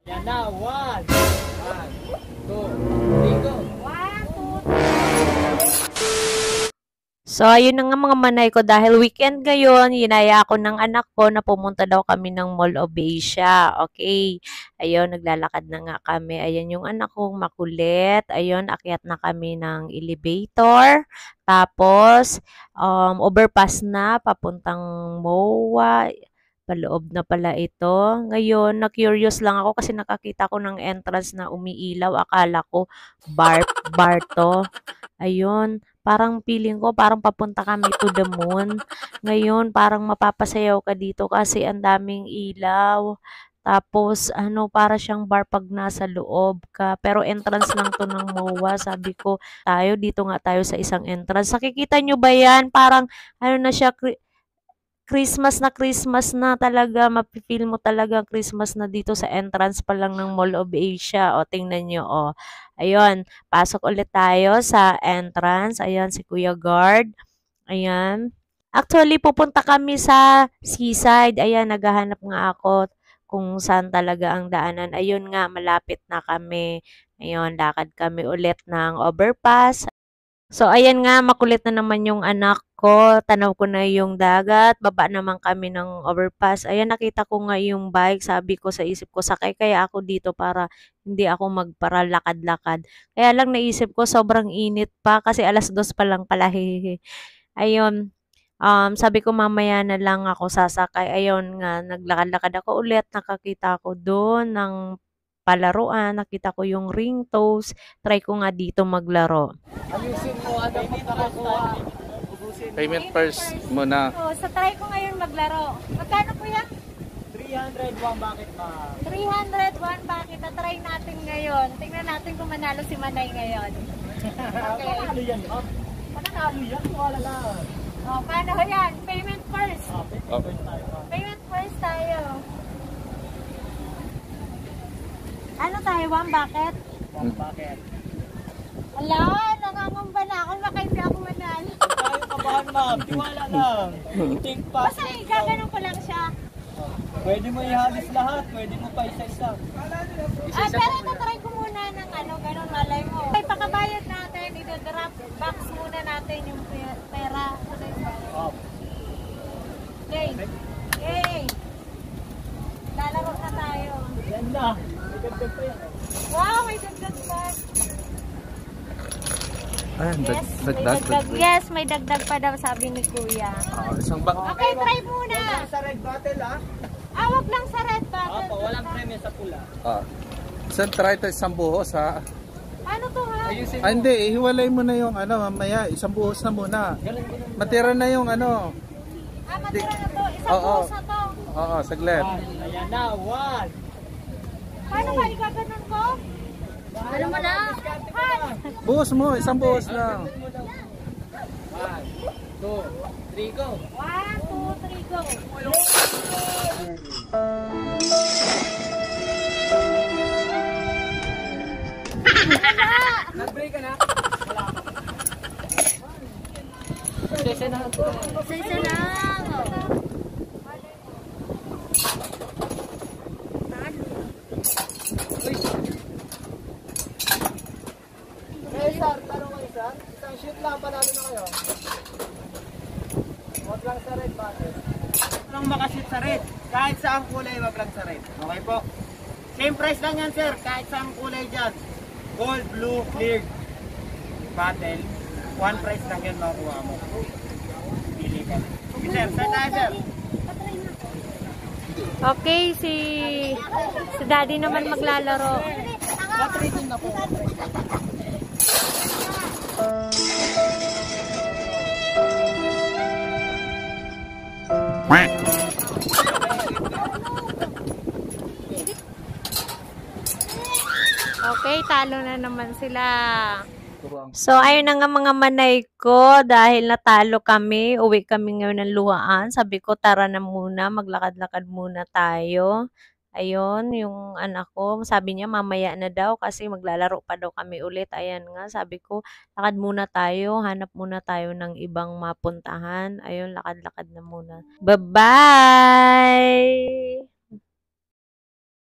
Yan na, one, two, three, go. So, ayun na nga mga manay ko, dahil weekend ngayon, yinaya ako ng anak ko na pumunta daw kami ng Mall of Asia. Okay. Ayun, naglalakad na nga kami. Ayan yung anak kong makulit. Ayun, akyat na kami ng elevator. Tapos, overpass na, papuntang MOA. Paloob na pala ito. Ngayon, na-curious lang ako kasi nakakita ko ng entrance na umiilaw. Akala ko bar to. Ayun, parang feeling ko parang papunta kami to the moon. Ngayon, parang mapapasayaw ka dito kasi ang daming ilaw. Tapos, ano, para siyang bar pag nasa loob ka. Pero entrance lang to ng MOA. Sabi ko, dito nga tayo sa isang entrance. Nakikita nyo ba yan? Parang, ano na siya, Christmas na talaga. Mafe-feel mo talaga Christmas na dito sa entrance pa lang ng Mall of Asia. O, tingnan nyo, o. Ayun, pasok ulit tayo sa entrance. Ayan, si Kuya Guard. Ayan. Actually, pupunta kami sa seaside. Ayan, naghahanap nga ako kung saan talaga ang daanan. Ayun nga, malapit na kami. Ayun, lakad kami ulit ng overpass. So, ayan nga, makulit na naman yung anak ko. Tanaw ko na yung dagat. Baba naman kami ng overpass. Ayan, nakita ko nga yung bike. Sabi ko sa isip ko, sakay kaya ako dito para hindi ako magpara lakad-lakad. Kaya lang naisip ko, sobrang init pa kasi 2:00 pa lang pala. Hehehe. Ayun. Sabi ko mamaya na lang ako sasakay. Ayun nga, naglakad-lakad ako ulit. Nakakita ko doon ng palaruan. Nakita ko yung ring toes. Try ko nga dito maglaro. Ayusin mo, ano pa nakakuha? Payment first muna. Oh, sa try ko ngayon maglaro. Magkano po yan? 301, bakit ba? 301, bakit? Na-try natin ngayon. Tingnan natin kung manalo si Manay ngayon. Okay. Panalo yan, ma'am. Panalo yan, wala lang. Oh, paano yan? Payment first. Pwede tayo, ma'am. Payment first tayo. Ano tayo, Wam? Bakit? Bakit? Ala, nangangamba na ako. Baka hindi ako manalo. Tayo kabahan, ma'am. Tiwala lang. Think fast. Basta gaganon ko lang siya. Pwede mo ihalis lahat. Pwede mo pa isa-isa. Pero itatry ko muna ng ano, ganun malay mo. Ay, pakabayad natin, ito-drop box muna natin yung pera. Okay. Okay. Lalaro na tayo. Yan na. May dagdag pa yan. Wow, may dagdag pa. Ah, Yes, may dagdag. dagdag. Yes, may dagdag pa daw sabi ni Kuya. Isang ba? Okay, try muna. Sa red bottle, ah. Wag lang sa red button. Opo, walang premyo sa pula. Isang try tayo isang buhos ha. Ano to ha? Ayusin mo. Hindi, ihiwalay mo na yung ano, mamaya, isang buhos na muna. Matira na yung ano. Matira na to. Isang Oo. buhos na to. Oo, saglit. Ayan na, one. Paano ba? Igaganon ko? Ano mo na? Buhos mo, isang buhos lang. 1, 2, 3, go. 1, 2, 3, go. Nag-break ka na? Wala pa. Sese na. Isa lang. Sir, tanong kayo, sir. Isang shoot lang, panalo na kayo. Huwag lang sa red button. Walang makashoot sa red. Kahit saang kulay, wag lang sa red. Okay po? Same price lang yan, sir. Kahit saang kulay dyan. Gold, blue, clear, bottle. One price lang yan makuha mo. Pili ka. Okay, sir. Sir tayo, sir. Okay, si Daddy naman maglalaro. Battery din na po. Okay, talo na naman sila. So, ayun na nga mga manay ko, dahil natalo kami, uwi kami ngayon ng luhaan. Sabi ko, tara na muna, maglakad-lakad muna tayo. Ayun, yung anak ko, sabi niya mamaya na daw kasi maglalaro pa daw kami ulit. Ayan nga, sabi ko, lakad muna tayo, hanap muna tayo ng ibang mapuntahan. Ayun, lakad-lakad na muna. Bye-bye!